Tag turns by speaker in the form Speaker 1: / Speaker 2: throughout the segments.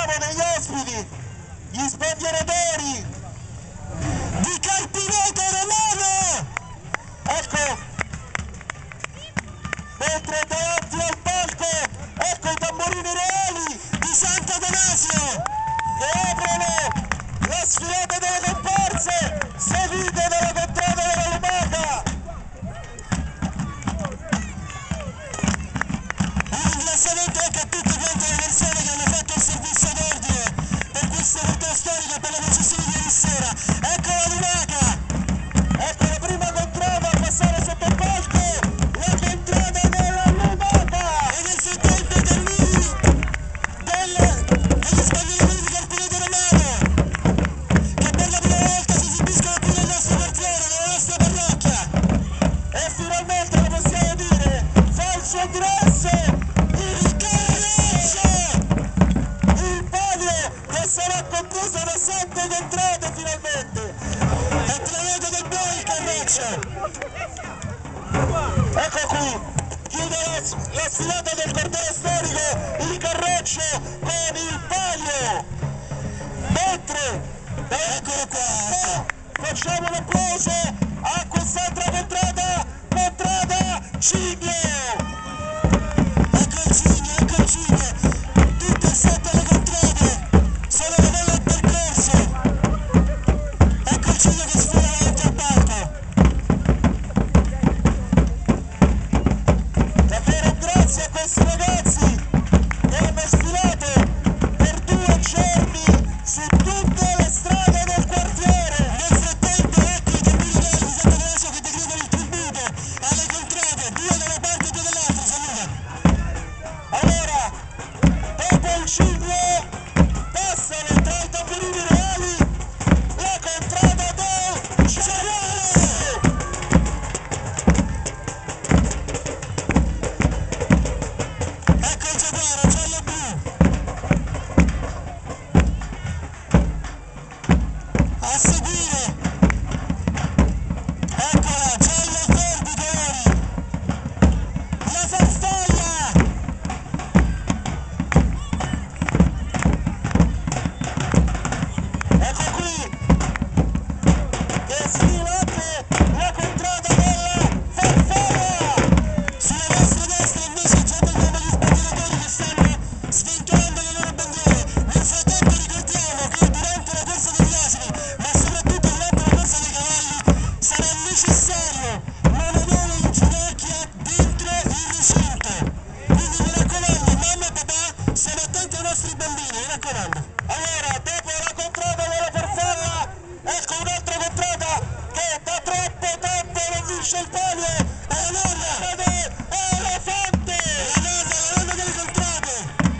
Speaker 1: abbiamo degli ospiti, gli sbandieratori di Carpineto Romano. Ecco, mentre davanti al palco, ecco i tamburini reali di Sant'Atanasio che aprono la sfilata delle comparse seguite dalla contrada della Lumaca. Un ringraziamento anche a tutte quante le persone che hanno fatto il servizio d'ordine per questo evento storico e per la processione di ieri sera. Ecco la Lumaca, ecco la prima contrada a passare sotto il palco, la contrada della Lumaca, e nel frattempo i cammini degli sbandieratori di Carpineto Romano che per la prima volta si esibiscono qui nel nostro quartiere, nella nostra parrocchia, e finalmente lo possiamo dire, fa il suo ingresso il Carroccio, il palio che sarà composto da 7 contrade finalmente. È tremendo del buono il Carroccio. Ecco qui, chiude la sfilata del corteo storico il Carroccio con il palio. Mentre, eccolo qua, facciamo un applauso a quest'altra contrada Cigno. Ecco il Cigno, tutte e 7 le contrade sono le vele del percorso. Ecco il Cigno che sfila davanti al palco. Davvero grazie a questi ragazzi che hanno sfilato per 2 giorni su tutte le strade del quartiere. Nel frattempo ecco i tamburi reali di Sant'Atanasio che decretano il tributo alle contrade, 2 da una parte e 2 dall'altra. Saluta. Allora, dopo il Cigno passano tra i tamburini reali la contrada del Giaguaro. Ecco il Giaguaro giallo-blu. A seguire, eccola, giallo-verdi colori, la farfalla. Ecco qui, che sfila anche la contrada della farfalla. Sulla nostra destra invece già vediamo gli sbandieratori che stanno sventolando le loro bandiere. Nel frattempo ricordiamo che durante la corsa degli asini, ma soprattutto durante la corsa dei cavalli, sarà necessario mantenere in ginocchia dentro il recinto. Quindi mi raccomando, mamma e papà, stiamo attenti ai nostri bambini, mi raccomando. Allora, dopo la contrada della farfalla, ecco un'altra contrada che da troppo tempo non vince il palio, è la nonna dell'elefante, la nonna delle contrade.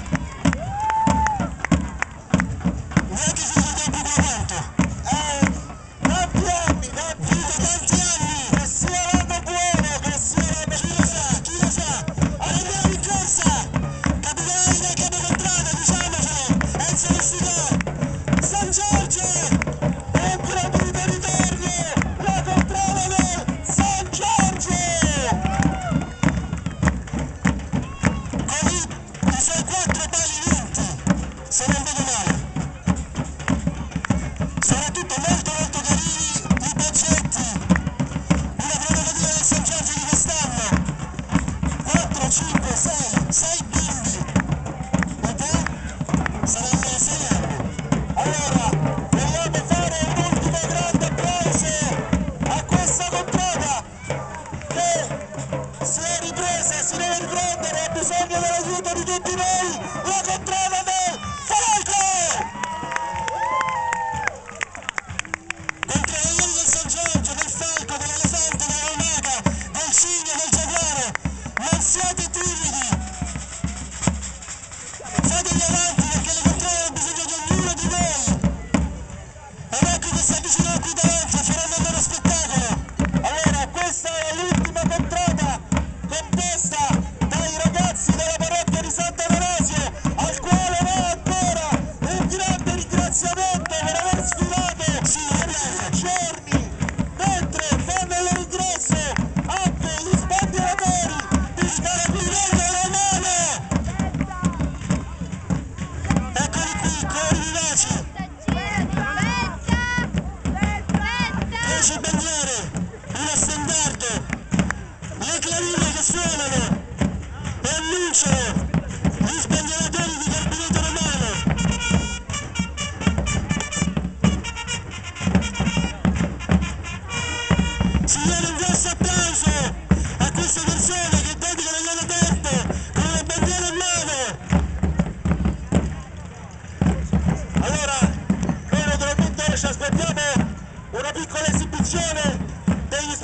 Speaker 1: Neanche si ricorda più quanto. Tanti anni, che sia l'anno buono, che sia l'anno, chi lo sa, andiamo in corsa, capitani del capocontrada, diciamocelo, Enzo Vestitò, San Giorgio, un club di territorio, la contrada del San Giorgio, con i suoi 4 pali vinti, se non vedo male. Soprattutto molto carini i poggetti, una prerogativa del San Giorgio di quest'anno, 4, 5, 6 bimbi, e te saranno 6 anni. Allora, vogliamo fare un ultimo grande applauso a questa contrada che si è ripresa, si deve riprendere, ha bisogno dell'aiuto di tutti noi, la contrada del Falco! Contro le ieri del San Giorgio, del Falco, dell'Elefante, della Lumaca, del Cigno, del Giaguaro, non siate timidi, fatevi avanti perché le contrade hanno bisogno di ognuno di voi.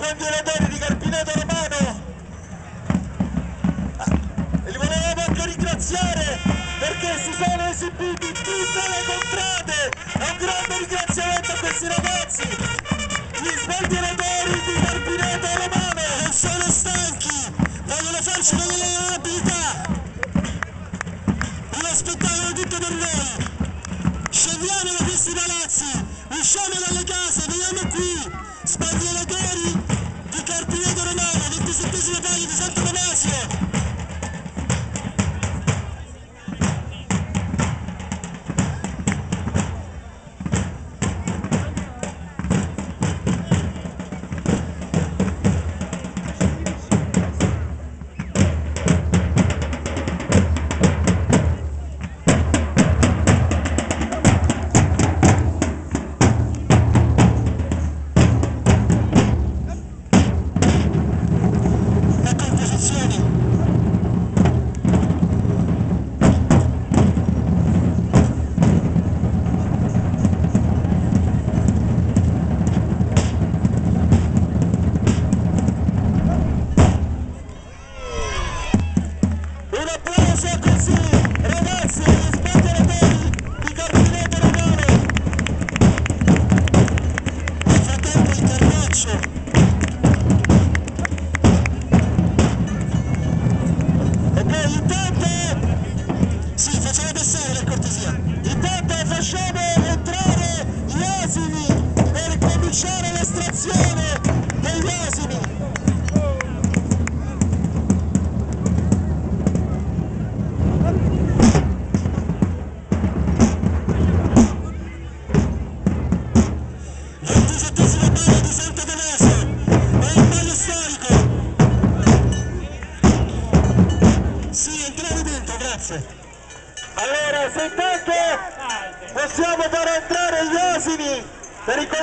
Speaker 1: sbandieratori di Carpineto Romano. E li volevamo anche ringraziare perché si sono esibiti in tutte le contrade. Un grande ringraziamento a questi ragazzi, gli sbandieratori di Carpineto Romano. Non sono stanchi, vogliono farci vedere le loro abilità. Uno spettacolo tutto per noi. Scendiamo da questi palazzi, usciamo dalle case, veniamo qui, sbandieratori di Carpineto Romano, 27ª paglia di Santo Damasio. L'estrazione degli asini. Ventissettesimo ballo di Santo Damasio, è un ballo storico. Sì, entriamo dentro, grazie. Allora, se intanto possiamo far entrare gli asini per i